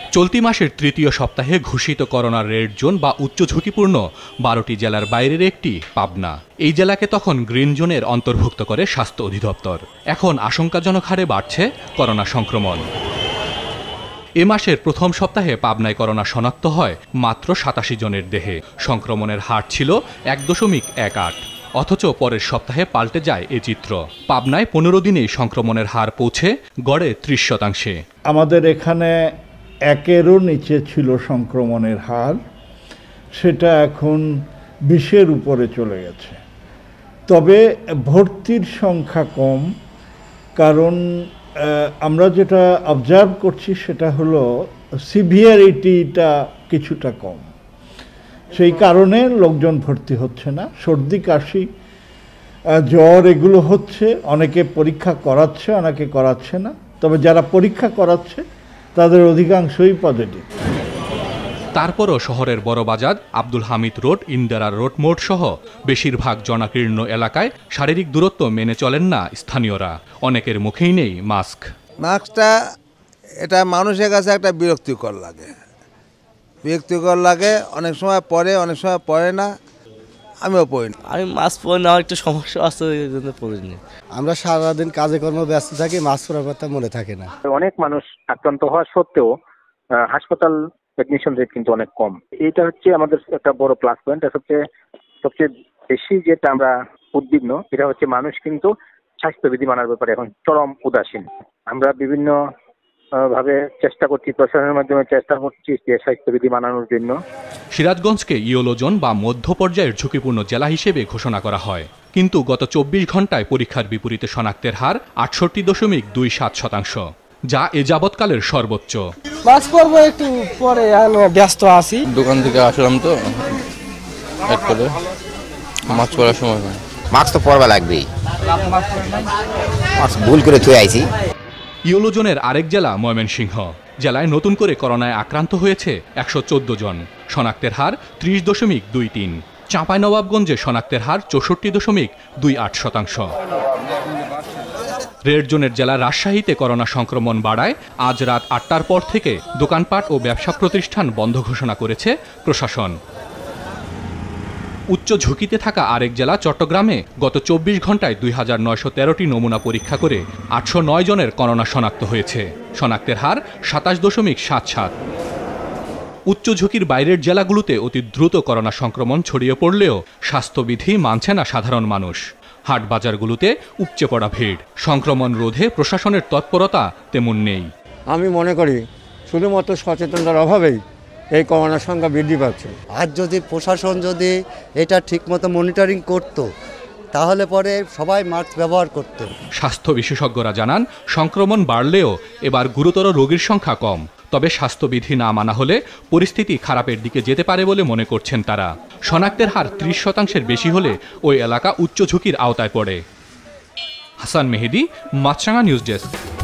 চলতি মাসের তৃতীয় সপ্তাহে ঘোষিত করোনা রেড জোন বা উচ্চ ঝুঁকিপূর্ণ ১২টি জেলার বাইরের একটি পাবনা। এই জেলাকে তখন গ্রিন জোনের অন্তর্ভুক্ত করে স্বাস্থ্য অধিদপ্তর। এখন আশঙ্কাজনক হারে বাড়ছে করোনা সংক্রমণ। এ মাসের প্রথম সপ্তাহে পাবনায় করোনা শনাক্ত হয় মাত্র ৮৭ জনের দেহে। সংক্রমণের হার ছিল ১.১৮। অথচ পরের সপ্তাহে পাল্টে যায় এ চিত্র। পাবনায় ১৫ দিনেই সংক্রমণের হার পৌঁছে গড়ে ৩০%। আমাদের এখানে ১-এরও নিচে ছিল সংক্রমণের হার, সেটা এখন ২০-এর উপরে চলে গেছে। তবে ভর্তির সংখ্যা কম, কারণ আমরা যেটা অবজার্ভ করছি সেটা হলো সিভিয়ারিটিটা কিছুটা কম। সেই কারণে লোকজন ভর্তি হচ্ছে না। সর্দি কাশি জ্বর এগুলো হচ্ছে, অনেকে পরীক্ষা করাচ্ছে, অনেকে করাচ্ছে না। তবে যারা পরীক্ষা করাচ্ছে তাদের অধিকাংশই পজিটিভ। তারপরও শহরের বড় বাজার, আব্দুল হামিদ রোড, ইন্দিরা রোড মোড় সহ বেশিরভাগ জনাকীর্ণ এলাকায় শারীরিক দূরত্ব মেনে চলেন না স্থানীয়রা। অনেকের মুখেই নেই মাস্ক। মাস্কটা এটা মানুষের কাছে একটা বিরক্তিকর লাগে। অনেক সময় পরে, অনেক সময় পরে না। আমিও পড়ি না। আমি মাস্ক পরে নেওয়ার একটু সমস্যা আছে, এই জন্য পড়িনি। আমরা সারাদিন কাজে কর্ম ব্যস্ত থাকি, মাস্ক পরার কথা মনে থাকে না। অনেক মানুষ আক্রান্ত হওয়া সত্ত্বেও হাসপাতাল অ্যাডমিশন রেট কিন্তু অনেক কম। এইটা হচ্ছে আমাদের একটা বড় প্লাস পয়েন্ট। সবচেয়ে বেশি যেটা আমরা উদ্বিগ্ন, এটা হচ্ছে মানুষ কিন্তু স্বাস্থ্যবিধি মানার ব্যাপারে এখন চরম উদাসীন। আমরা বিভিন্ন ভাবে চেষ্টা করছি, প্রশাসনের মাধ্যমে চেষ্টা করছি যে স্বাস্থ্যবিধি মানানোর জন্য। সিরাজগঞ্জকে ইয়েলো জোন বা মধ্য পর্যায়ের ঝুঁকিপূর্ণ জেলা হিসেবে ঘোষণা করা হয়, কিন্তু গত ২৪ ঘন্টায় পরীক্ষার বিপরীতে শনাক্তের হার ৬৮.২৭%, যা এ যাবৎকালের সর্বোচ্চ। মাস্ক পরবো একটু পরে, ব্যস্ত আছি। দোকান থেকে আসলাম তো একবারে মাস্ক পরার সময় হয়। মাস্ক তো পরবা লাগবেই, মাস্ক ভুল করে থুয়ে আইছি। ইয়েলো জোনের আরেক জেলা ময়মনসিংহ। জেলায় নতুন করে করোনায় আক্রান্ত হয়েছে ১১৪ জন। শনাক্তের হার ৩০.২৩। চাঁপাইনবাবগঞ্জে শনাক্তের হার ৬৪.28%। রেড জোনের জেলা রাজশাহীতে করোনা সংক্রমণ বাড়ায় আজ রাত ৮টার পর থেকে দোকানপাট ও ব্যবসা প্রতিষ্ঠান বন্ধ ঘোষণা করেছে প্রশাসন। উচ্চ ঝুঁকিতে থাকা আরেক জেলা চট্টগ্রামে গত ২৪ ঘন্টায় ২,৯১৩টি নমুনা পরীক্ষা করে ৮০৯ জনের করোনা শনাক্ত হয়েছে। শনাক্তের হার ২৭.৭৭। উচ্চ ঝুঁকির বাইরের জেলাগুলোতে অতি দ্রুত করোনা সংক্রমণ ছড়িয়ে পড়লেও স্বাস্থ্যবিধি মানছে না সাধারণ মানুষ। হাট বাজারগুলোতে উপচে পড়া ভিড়। সংক্রমণ রোধে প্রশাসনের তৎপরতা তেমন নেই। আমি মনে করি শুধুমাত্র সচেতনতার অভাবেই এই করোনার সংখ্যা বৃদ্ধি পাচ্ছে। আজ যদি প্রশাসন যদি এটা ঠিকমতো মনিটরিং করত, তাহলে পরে সবাই মাস্ক ব্যবহার করত। স্বাস্থ্য বিশেষজ্ঞরা জানান, সংক্রমণ বাড়লেও এবার গুরুতর রোগীর সংখ্যা কম। তবে স্বাস্থ্যবিধি না মানা হলে পরিস্থিতি খারাপের দিকে যেতে পারে বলে মনে করছেন তারা। শনাক্তের হার ৩০%-এর বেশি হলে ওই এলাকা উচ্চ ঝুঁকির আওতায় পড়ে। Hasan Mehedi, Maasranga news desk.